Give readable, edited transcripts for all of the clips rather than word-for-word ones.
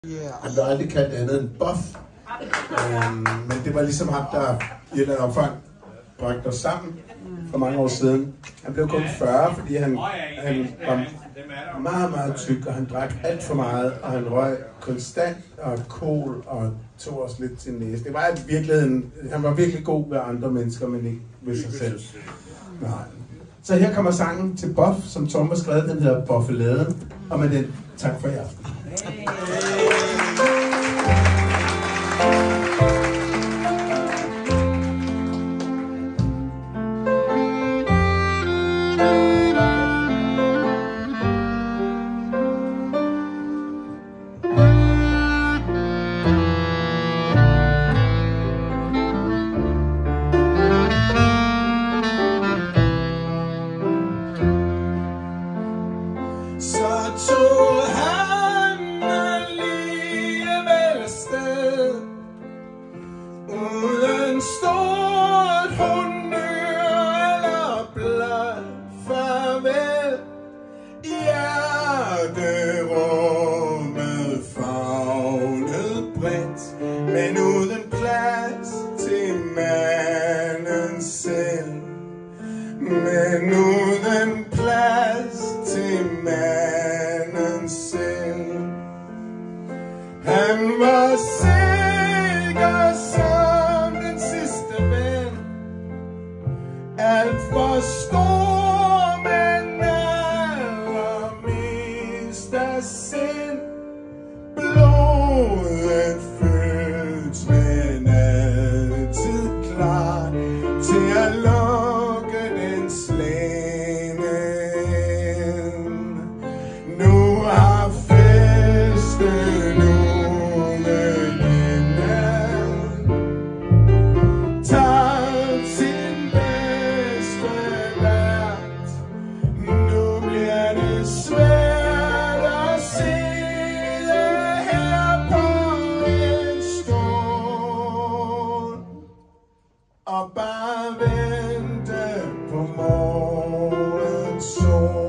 Han blev aldrig kaldt andet end Boff. Men det var ligesom ham, der i et eller andet omfang bragte os sammen for mange år siden. Han blev kun 40, fordi han var meget, meget tyk, og han drak alt for meget, og han røg konstant og kol og tog os lidt til næse. Det var i virkeligheden, han var virkelig god ved andre mennesker, men ikke ved sig selv. Nej. Så her kommer sangen til Boff, som Torben har skrevet. Den hedder Boffeladen, og med den tak for i aften. Men uden plads til manden selv. Men uden plads til manden selv. Han var sikker som den sidste ven. Alt for stor, men allermest af sind. Blodet føles, men altid klar til at lukke den slagne. Nu har festen uden ende taget sin bedste vært. Nu bliver det svært at se og bare vente på morgens sol.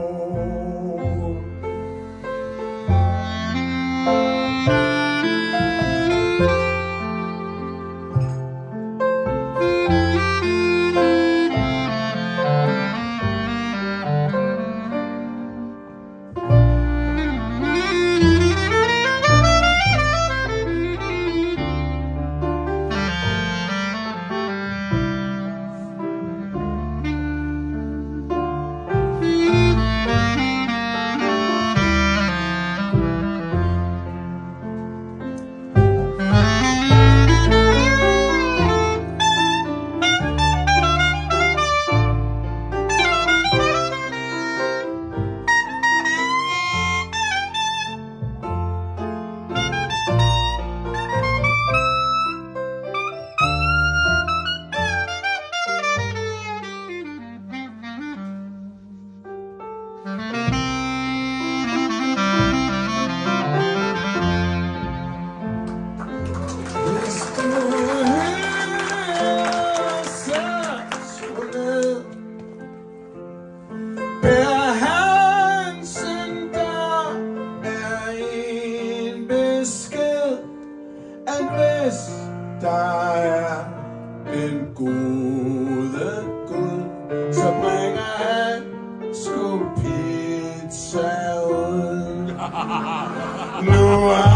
Der er den gode Gud, så bringer han sgu pizza ud. Nu